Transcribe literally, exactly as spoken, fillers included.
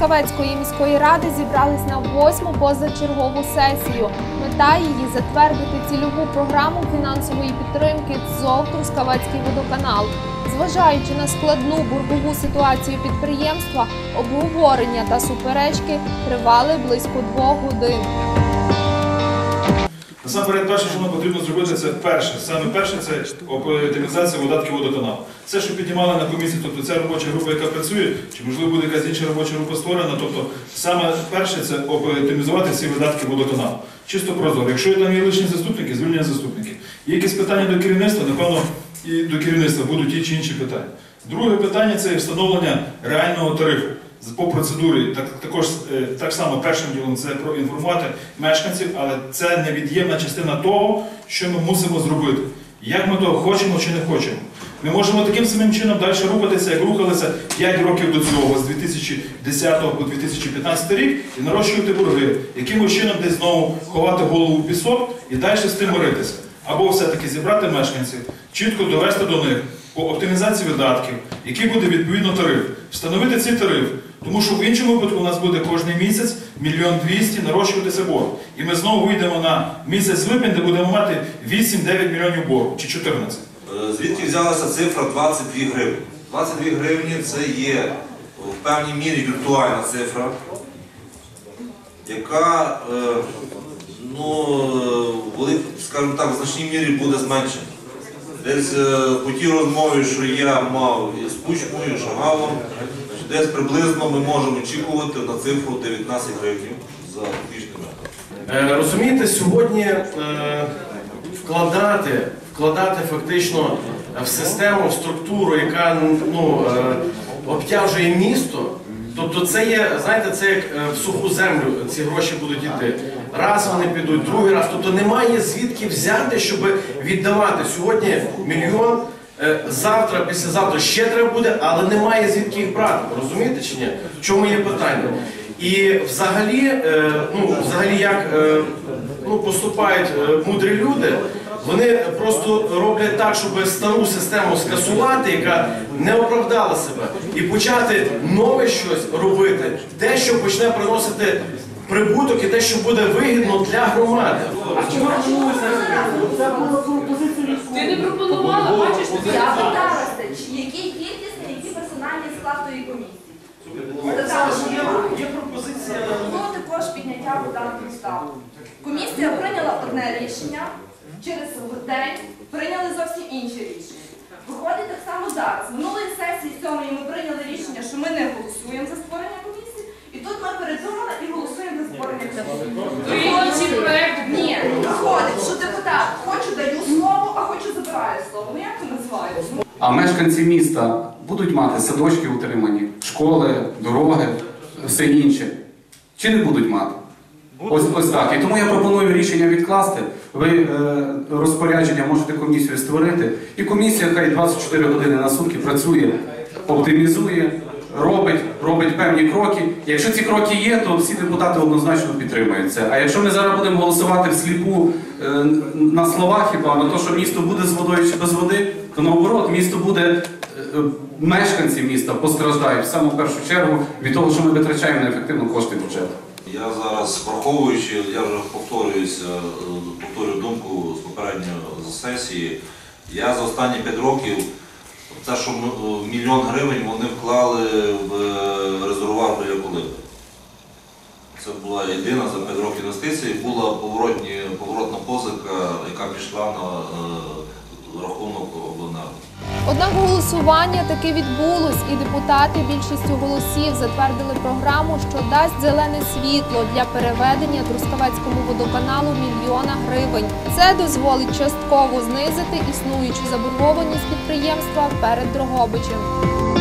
Трускавецької міської ради зібрались на восьму позачергову сесію. Мета її – затвердити цільову програму фінансової підтримки ТзОВ «Трускавецький водоканал». Зважаючи на складну боргову ситуацію підприємства, обговорення та суперечки тривали близько двох годин. Насамперед, перше, що нам потрібно зробити, це перше. Саме перше – це оптимізація видатків водоканалу. Це, що піднімали на комісії, тобто ця робоча група, яка працює, чи можливо буде якась інша робоча група створена, тобто саме перше – це оптимізувати всі видатки водоканалу. Чисто прозоро. Якщо там є лишні заступники, звільнення заступників. Є якісь питання до керівництва, напевно, і до керівництва будуть ті чи інші питання. Друге питання – це встановлення реального тарифу. По процедурі, так, також так само першим ділом це проінформувати мешканців, але це невід'ємна частина того, що ми мусимо зробити. Як ми того хочемо чи не хочемо. Ми можемо таким самим чином далі рухатися, як рухалися п'ять років до цього, з дві тисячі десятого по дві тисячі п'ятнадцятий рік, і нарощувати борги. Якимось чином десь знову ховати голову в пісок і далі з тим миритися. Або все-таки зібрати мешканців, чітко довести до них по оптимізації видатків, який буде відповідно тариф. Встановити цей тариф, тому що в іншому випадку у нас буде кожен місяць мільйон двісті нарощуватися борг. І ми знову вийдемо на місяць липень, де будемо мати вісім-дев'ять мільйонів боргу, чи чотирнадцять. Звідки взялася цифра двадцять дві гривні? двадцять дві гривні – це є в певній мірі віртуальна цифра, яка, ну, скажімо так, в значній мірі буде зменшена. Десь по тій розмові, що я мав з Кучмою, Шагалом, десь приблизно ми можемо очікувати на цифру дев'ятнадцять гривень за фактичний метр. Розумієте, сьогодні е, вкладати, вкладати фактично в систему, в структуру, яка ну, е, обтяжує місто, тобто це є, знаєте, це як в суху землю ці гроші будуть йти. Раз вони підуть, другий раз. Тобто немає звідки взяти, щоб віддавати. Сьогодні мільйон, завтра, післязавтра ще треба буде, але немає звідки їх брати. Розумієте чи ні? В чому є питання? І взагалі, ну, взагалі як ну, поступають мудрі люди, вони просто роблять так, щоб стару систему скасувати, яка не оправдала себе, і почати нове щось робити, те, що почне приносити прибуток і те, що буде вигідно для громади. Ти не пропонувала, бачиш? Я питалася, який кількісний, який персональний склад тої комісії. Є пропозиція. Було також підняття видатків ставок. Комісія прийняла одне рішення, через день прийняли зовсім інше рішення. Виходить так само зараз. Минулої сесії сьомої ми прийняли рішення, що ми не голосуємо за створення комісії, і тут ми передумали і голосуємо за створення комісії. Ні, виходить, що депутат хочу даю слово, а хочу забираю слово. Ну як це називається? А мешканці міста будуть мати садочки утримані, школи, дороги, все інше. Чи не будуть мати? Ось, ось так. І тому я пропоную рішення відкласти. Ви е, розпорядження можете комісію створити. І комісія, хай двадцять чотири години на сутки працює, оптимізує, робить, робить певні кроки. Якщо ці кроки є, то всі депутати однозначно підтримують це. А якщо ми зараз будемо голосувати всліпу е, на словах хіба, на те, що місто буде з водою чи без води, то наоборот, місто буде, е, мешканці міста постраждають в саму першу чергу від того, що ми витрачаємо неефективно кошти бюджету. Я зараз, враховуючи, я вже повторююся, повторюю думку з попередньої сесії, я за останні п'ять років, те, що мільйон гривень вони вклали в резервуар біля Колиби. Це була єдина за п'ять років інвестицій, була поворотні, поворотна позика, яка пішла на рахунок обленерго. Однак голосування таки відбулось, і депутати більшістю голосів затвердили програму, що дасть зелене світло для переведення Трускавецькому водоканалу мільйона гривень. Це дозволить частково знизити існуючу заборгованість підприємства перед Дрогобичем.